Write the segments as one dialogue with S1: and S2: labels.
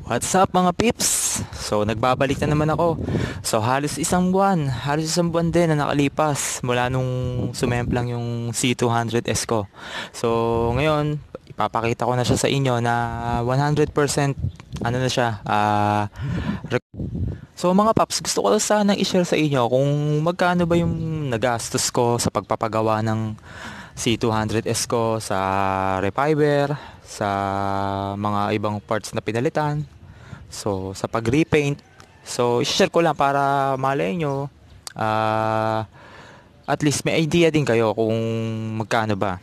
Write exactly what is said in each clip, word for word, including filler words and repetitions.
S1: What's up mga pips? So nagbabalik na naman ako. So halos isang buwan, halos isang buwan din na nakalipas mula nung sumemplang yung Z two hundred S ko. So ngayon, ipapakita ko na siya sa inyo na one hundred percent ano na siya. ah rec- so mga paps, gusto ko sana i-share sa inyo kung magkano ba yung nagastos ko sa pagpapagawa ng Z two hundred S ko, sa refiber, sa mga ibang parts na pinalitan. So, sa pag-repaint, so, i-share ko lang para malay nyo, ah, at least may idea din kayo kung magkano ba.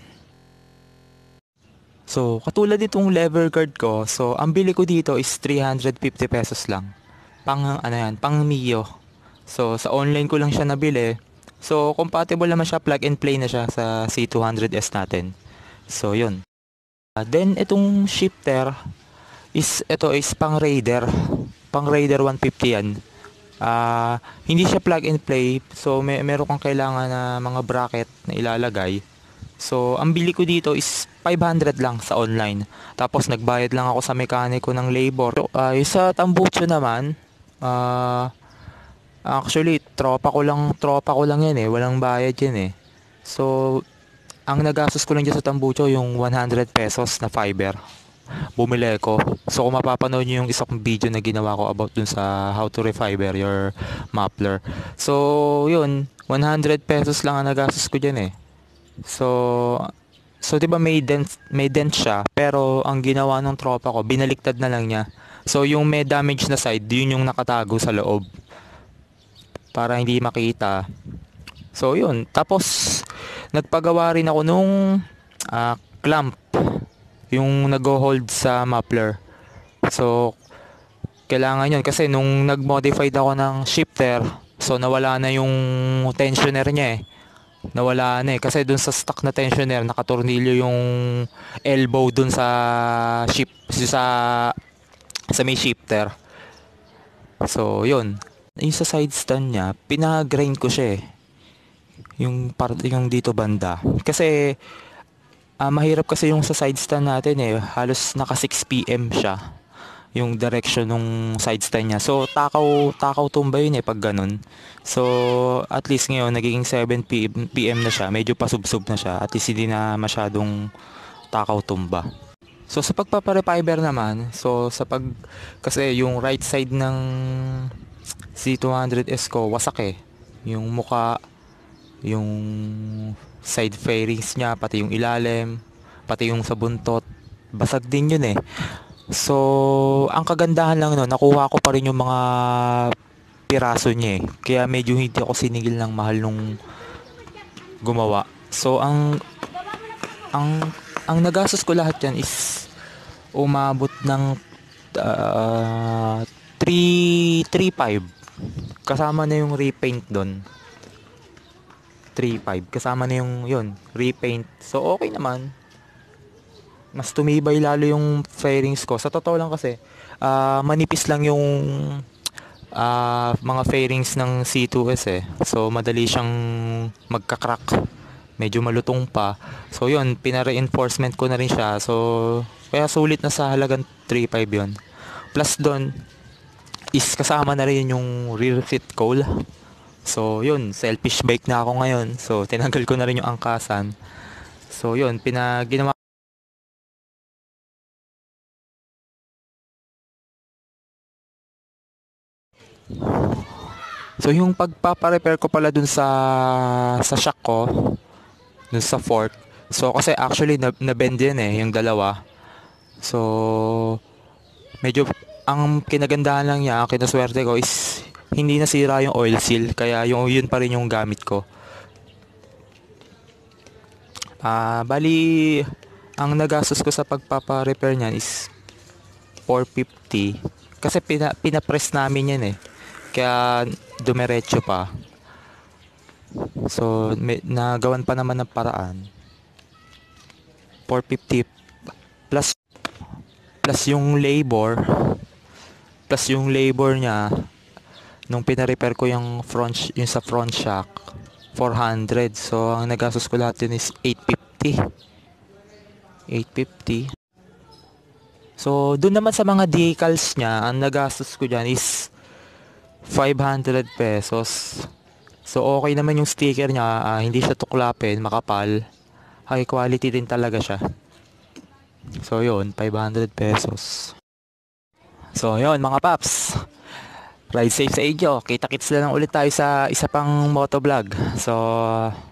S1: So, katulad nitong lever guard ko, so, ang bili ko dito is three hundred fifty pesos lang. Pang, ano yan, pang Mio. So, sa online ko lang siya nabili. So, compatible naman siya, plug and play na siya sa Z two hundred S natin. So, yun. Ah, then, itong shifter, is ito is pang Raider. Pang Raider one fifty yan. Ah, hindi siya plug and play. So may meron kang kailangan na mga bracket na ilalagay. So ang bili ko dito is five hundred lang sa online. Tapos nagbayad lang ako sa mekaniko ng labor. So, uh, sa tambucho naman, ah actually tropa ko lang, tropa ko lang yan eh. Walang bayad yan eh. So ang nagastos ko lang dyan sa tambucho yung one hundred pesos na fiber. Bumili ko. So kung mapapanood nyo yung isang video na ginawa ko about dun sa how to refiber your muffler. So yun, one hundred pesos lang ang nagastos ko dyan eh. So so 'di ba may dent may dent siya, pero ang ginawa ng tropa ko, binaliktad na lang niya. So yung may damage na side, yun yung nakatago sa loob para hindi makita. So yun, tapos nagpagawa rin ako nung ah, clamp, yung nag-hold sa muffler. So kailangan yun kasi nung nag-modified ako ng shifter, so nawala na yung tensioner niya eh. Nawala na eh kasi dun sa stock na tensioner nakatornilyo yung elbow dun sa shift sa sa may shifter. So yun, yung sa side stand niya, pinag-grind ko siya eh. Yung part yung dito banda. Kasi Ah, mahirap kasi yung sa side stand natin eh. Halos naka six p m siya. Yung direction ng side stand niya. So, takaw, takaw tumba yun eh pag ganun. So, at least ngayon, nagiging seven p m na siya. Medyo pasubsob na siya. At least hindi na masyadong takaw tumba. So, sa pagpaparefiber naman, so, sa pag, kasi yung right side ng Z two hundred S ko, wasak eh. Yung muka, yung side fairings niya, pati yung ilalim, pati yung sa buntot, basag din yun eh. So ang kagandahan lang no, nakuha ko pa rin yung mga piraso niya eh, kaya medyo hindi ako sinigil ng mahal nung gumawa. So ang ang ang nagastos ko lahat yan is umabot ng uh, three five, kasama na yung repaint doon. three five kasama na yung yun, repaint. So okay naman. Mas tumibay lalo yung fairings ko. Sa totoo lang kasi, uh, manipis lang yung uh, mga fairings ng Z two S eh. So madali siyang magka-crack. Medyo malutong pa. So yun, pina-reinforcement ko na rin siya. So kaya sulit na sa halagang three five yun. Plus doon is kasama na rin yung rear seat cowl. So yun, selfish bike na ako ngayon. So tinanggal ko na rin yung angkasan. So yun, pinaginawa. So yung pagpapa-repair ko pala dun sa sa shock ko, dun sa fork. So kasi actually na, na-bend yan eh, yung dalawa. So medyo ang kinagandahan lang niya, ang kinaswerte ko is hindi nasira yung oil seal, kaya yung yun pa rin yung gamit ko. Ah, bali ang nagastos ko sa pagpapa-repair niyan is four fifty kasi pina, pina-press namin yan eh. Kaya dumiretso pa. So may, nagawan pa naman ng paraan. four fifty plus plus yung labor, plus yung labor niya nung pina-repair ko yung front, yung sa front shock, four hundred. So ang nagastos ko lahat yun is eight fifty. So, dun naman sa mga decals niya, ang nagastos ko dyan is five hundred pesos. So, okay naman yung sticker niya, ah, hindi siya tuklapin, makapal. High quality din talaga siya. So, yun, five hundred pesos. So, yun mga paps. Ride safe sa inyo. Kita-kits na lang ulit tayo sa isa pang motovlog. So,